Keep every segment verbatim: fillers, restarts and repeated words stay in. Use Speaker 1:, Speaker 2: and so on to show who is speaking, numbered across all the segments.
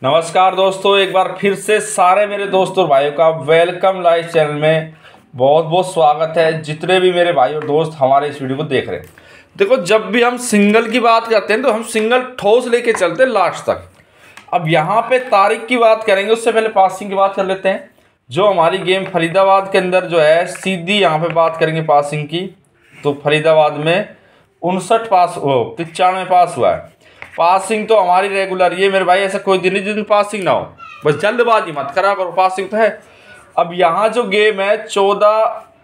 Speaker 1: नमस्कार दोस्तों, एक बार फिर से सारे मेरे दोस्तों और भाइयों का वेलकम लाइव चैनल में बहुत बहुत स्वागत है। जितने भी मेरे भाई और दोस्त हमारे इस वीडियो को देख रहे हैं, देखो जब भी हम सिंगल की बात करते हैं तो हम सिंगल ठोस लेके चलते हैं लास्ट तक। अब यहाँ पे तारीख की बात करेंगे, उससे पहले पासिंग की बात कर लेते हैं। जो हमारी गेम फरीदाबाद के अंदर जो है, सीधी यहाँ पे बात करेंगे पासिंग की, तो फरीदाबाद में उनसठ पास हो पचानवे पास हुआ है। पासिंग तो हमारी रेगुलर, ये मेरे भाई ऐसा कोई दिन नहीं जिस दिन पासिंग ना हो, बस जल्दबाजी मत करा करो, पासिंग तो है। अब यहाँ जो गेम है चौदह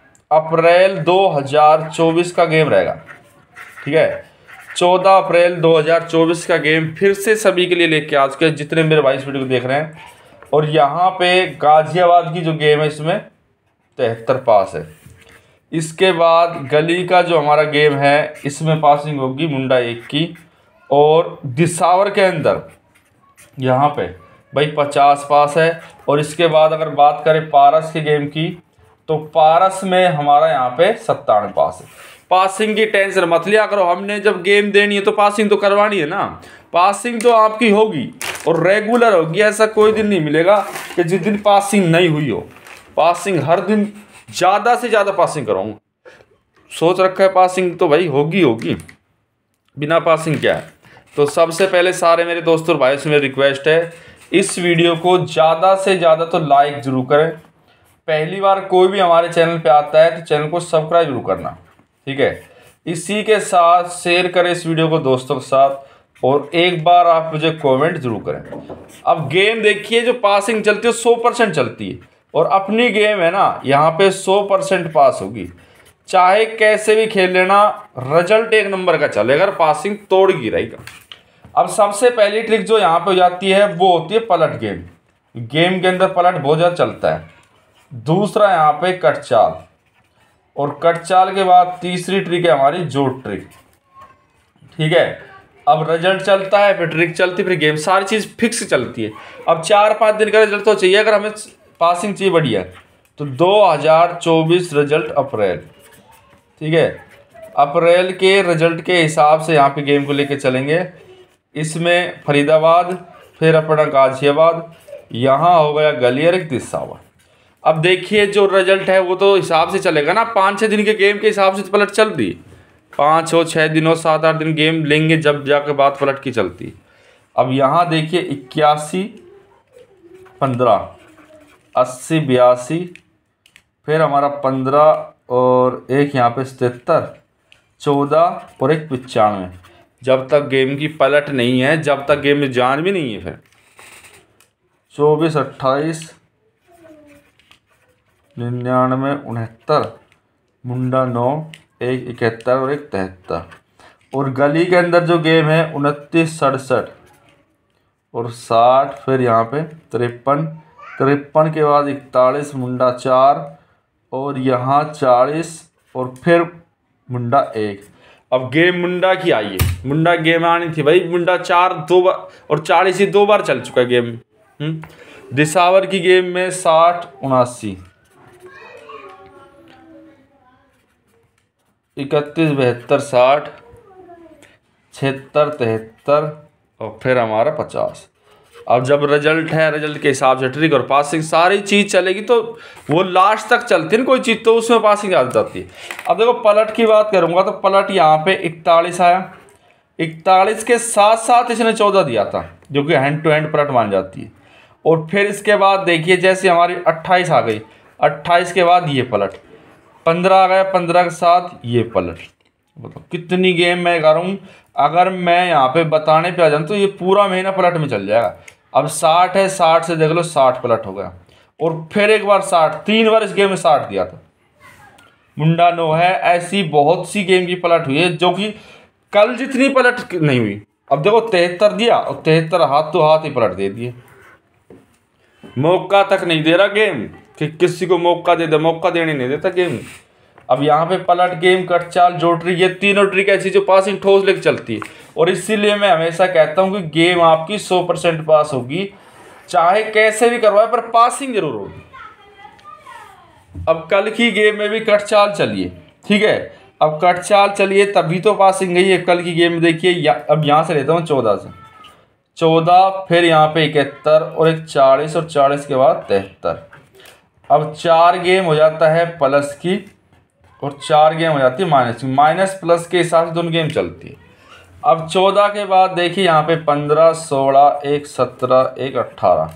Speaker 1: अप्रैल दो हज़ार चौबीस का गेम रहेगा, ठीक है। चौदह अप्रैल दो हज़ार चौबीस का गेम फिर से सभी के लिए लेके आ चुके हैं जितने मेरे भाई इस वीडियो को देख रहे हैं। और यहाँ पे गाजियाबाद की जो गेम है इसमें तिहत्तर पास है। इसके बाद गली का जो हमारा गेम है इसमें पासिंग होगी मुंडा एक की, और दिसावर के अंदर यहाँ पे भाई पचास पास है। और इसके बाद अगर बात करें पारस के गेम की, तो पारस में हमारा यहाँ पे सत्तानवे पास है। पासिंग की टेंशन मत लिया करो, हमने जब गेम देनी है तो पासिंग तो करवानी है ना। पासिंग तो आपकी होगी और रेगुलर होगी, ऐसा कोई दिन नहीं मिलेगा कि जिस दिन पासिंग नहीं हुई हो। पासिंग हर दिन ज़्यादा से ज़्यादा पासिंग कराऊंगा, सोच रखा है पासिंग तो भाई होगी होगी, बिना पासिंग क्या है। तो सबसे पहले सारे मेरे दोस्तों और भाइयों से मेरी रिक्वेस्ट है, इस वीडियो को ज़्यादा से ज़्यादा तो लाइक ज़रूर करें। पहली बार कोई भी हमारे चैनल पे आता है तो चैनल को सब्सक्राइब जरूर करना, ठीक है। इसी के साथ शेयर करें इस वीडियो को दोस्तों के साथ, और एक बार आप मुझे कमेंट जरूर करें। अब गेम देखिए, जो पासिंग चलती है सौ परसेंट चलती है, और अपनी गेम है ना यहाँ पे सौ परसेंट पास होगी। चाहे कैसे भी खेल लेना, रिजल्ट एक नंबर का चलेगा, अगर पासिंग तोड़ गिरेगा। अब सबसे पहली ट्रिक जो यहाँ पे हो जाती है वो होती है पलट गेम। गेम के अंदर पलट बहुत ज़्यादा चलता है। दूसरा यहाँ पे कट चाल, और कट चाल के बाद तीसरी ट्रिक है हमारी जोड़ ट्रिक, ठीक है। अब रिजल्ट चलता है, फिर ट्रिक चलती है, फिर गेम, सारी चीज़ फिक्स चलती है। अब चार पाँच दिन का रिजल्ट तो चाहिए, अगर हमें पासिंग चाहिए बढ़िया, तो दो हज़ार चौबीस रिजल्ट अप्रैल, ठीक है। अप्रैल के रिजल्ट के हिसाब से यहाँ पे गेम को लेके चलेंगे। इसमें फरीदाबाद, फिर अपना गाजियाबाद, यहाँ हो गया गलियर एक दिसावर। अब देखिए जो रिजल्ट है वो तो हिसाब से चलेगा ना, पाँच छः दिन के गेम के हिसाब से तो पलट चल रही है। पाँच हो छः दिन हो सात आठ दिन गेम लेंगे जब जाके बात पलट की चलती है। अब यहाँ देखिए इक्यासी पंद्रह, अस्सी बयासी, फिर हमारा पंद्रह और एक यहाँ पे सतहत्तर, चौदह और एक पचानवे। जब तक गेम की पलट नहीं है, जब तक गेम में जान भी नहीं है, फिर चौबीस अट्ठाईस निन्यानवे उनहत्तर, मुंडा नौ, एक इकहत्तर और एक तिहत्तर। और गली के अंदर जो गेम है उनतीस सड़सठ और साठ, फिर यहाँ पे तिरपन, तिरपन के बाद इकतालीस, मुंडा चार, और यहाँ चालीस, और फिर मुंडा एक। अब गेम मुंडा की आई है, मुंडा गेम आनी थी भाई, मुंडा चार दो बार और चालीस ही दो बार चल चुका है गेम। हम्म दिसावर की गेम में साठ उनासी, इकतीस बहत्तर साठ, छिहत्तर तिहत्तर, और फिर हमारा पचास। अब जब रिजल्ट है, रिजल्ट के हिसाब से ट्रिक और पासिंग सारी चीज़ चलेगी, तो वो लास्ट तक चलती है ना कोई चीज़, तो उसमें पासिंग आ जाती है। अब देखो पलट की बात करूँगा तो पलट यहाँ पे इकतालीस आया, इकतालीस के साथ साथ इसने चौदह दिया था, जो कि हैंड टू हैंड पलट मान जाती है। और फिर इसके बाद देखिए जैसे हमारी अट्ठाईस आ गई, अट्ठाईस के बाद ये पलट, पंद्रह आ गया, पंद्रह के साथ ये पलट। बताओ कितनी गेम मैं करूँ, अगर मैं यहाँ पे बताने पे आ जाऊँ तो ये पूरा महीना पलट में चल जाएगा। अब साठ है, साठ से देख लो साठ पलट हो गया, और फिर एक बार साठ, तीन बार इस गेम में साठ दिया था। मुंडा नौ है, ऐसी बहुत सी गेम की पलट हुई है जो कि कल जितनी पलट नहीं हुई। अब देखो तिहत्तर दिया और तिहत्तर हाथ तो हाथ ही पलट दे दिए, मौका तक नहीं दे रहा गेम कि किसी को मौका दे दे, मौका देने नहीं देता गेम। अब यहाँ पे पलट गेम, कट चाल, जोड़ ट्रिक, ये तीनों ट्रिक ऐसी जो पासिंग ठोस लेके चलती है। और इसीलिए मैं हमेशा कहता हूँ कि गेम आपकी सौ परसेंट पास होगी, चाहे कैसे भी करवाए, पर पासिंग जरूर होगी। अब कल की गेम में भी कट चाल चलिए, ठीक है। अब कट चाल चलिए तभी तो पासिंग गई है कल की गेम में। देखिए अब यहाँ से लेता हूँ चौदह से, चौदह, फिर यहाँ पे इकहत्तर और एक चालीस और चालीस के बाद तिहत्तर। अब चार गेम हो जाता है प्लस की और चार गेम हो जाती है माइनस की। माइनस प्लस के हिसाब से दोनों गेम चलती है। अब चौदह के बाद देखिए यहाँ पे पंद्रह, सोलह, एक सत्रह, एक अट्ठारह,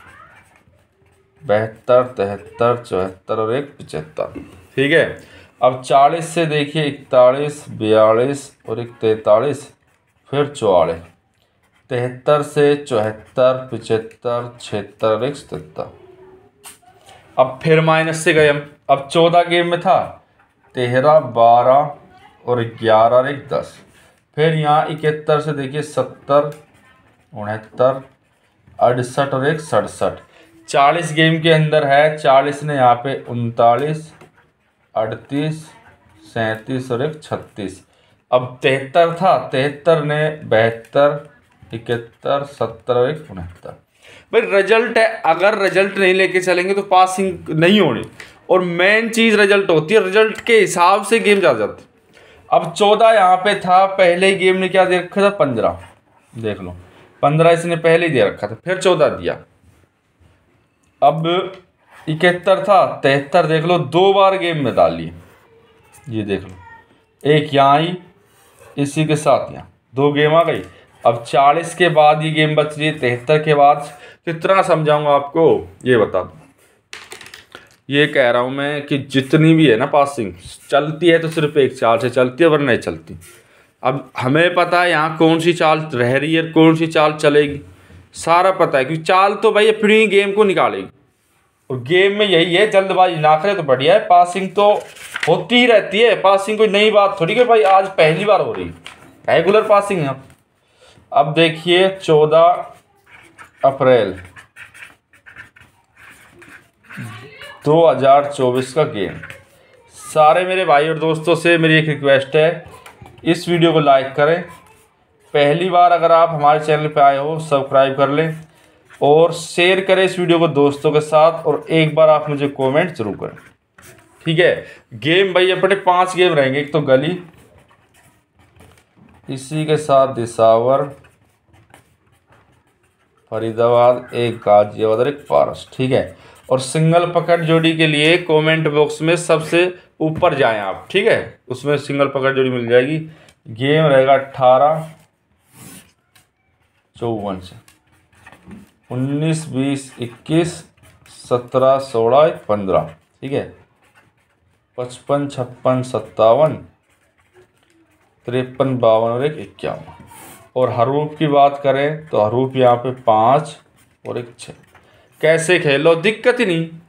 Speaker 1: बहत्तर, तिहत्तर, चौहत्तर और एक पचहत्तर। ठीक है। अब चालीस से देखिए इकतालीस, बयालीस और एक तैंतालीस, फिर चौवालीस। तिहत्तर से चौहत्तर, पचहत्तर, छिहत्तर और एक सतहत्तर। अब फिर माइनस से गए हम। अब चौदह गेम में था तेरह, बारह और ग्यारह और एक दस। फिर यहाँ इकहत्तर से देखिए सत्तर, उनहत्तर, अड़सठ और एक सड़सठ। चालीस गेम के अंदर है। चालीस ने यहाँ पे उनतालीस, अड़तीस, सैंतीस और एक छत्तीस। अब तिहत्तर था, तिहत्तर ने बहत्तर, इकहत्तर, सत्तर और एक उनहत्तर। भाई रिजल्ट है, अगर रिजल्ट नहीं लेके चलेंगे तो पासिंग नहीं होनी। और मेन चीज़ रिजल्ट होती है, रिजल्ट के हिसाब से गेम जा जाती। अब चौदह यहाँ पे था, पहले ही गेम ने क्या दे रखा था, पंद्रह। देख लो पंद्रह इसने पहले ही दे रखा था, फिर चौदह दिया। अब इकहत्तर था, तिहत्तर देख लो दो बार गेम में डाल लिए। ये देख लो, एक यहाँ ही, इसी के साथ यहाँ दो गेम आ गई। अब चालीस के बाद ये गेम बच रही है, तिहत्तर के बाद। कितना समझाऊंगा आपको ये बता दो। ये कह रहा हूँ मैं कि जितनी भी है ना पासिंग चलती है तो सिर्फ एक चाल से चलती है, वरना नहीं चलती। अब हमें पता है यहाँ कौन सी चाल रह रही है, कौन सी चाल चलेगी, सारा पता है। क्योंकि चाल तो भाई अपनी गेम को निकालेगी और गेम में यही है, जल्दबाजी ना करे तो बढ़िया है। पासिंग तो होती ही रहती है, पासिंग कोई नई बात थोड़ी कि भाई आज पहली बार हो रही है, रेगुलर पासिंग है। अब देखिए चौदह अप्रैल दो हज़ार चौबीस का गेम। सारे मेरे भाई और दोस्तों से मेरी एक रिक्वेस्ट है, इस वीडियो को लाइक करें। पहली बार अगर आप हमारे चैनल पे आए हो सब्सक्राइब कर लें और शेयर करें इस वीडियो को दोस्तों के साथ। और एक बार आप मुझे कमेंट जरूर करें। ठीक है। गेम भाई अपने पांच गेम रहेंगे। एक तो गली, इसी के साथ दिसावर, फरीदाबाद, एक गाजियाबाद और एक पारस। ठीक है। और सिंगल पकड़ जोड़ी के लिए कमेंट बॉक्स में सबसे ऊपर जाएं आप। ठीक है, उसमें सिंगल पकड़ जोड़ी मिल जाएगी। गेम रहेगा अट्ठारह चौवन से, उन्नीस, बीस, इक्कीस, सत्रह, सोलह, पंद्रह। ठीक है। पचपन, छप्पन, सत्तावन, तिरपन, बावन और एक इक्यावन। और हरूफ की बात करें तो हरूफ यहाँ पे पाँच और एक छः। कैसे खेलो, दिक्कत ही नहीं।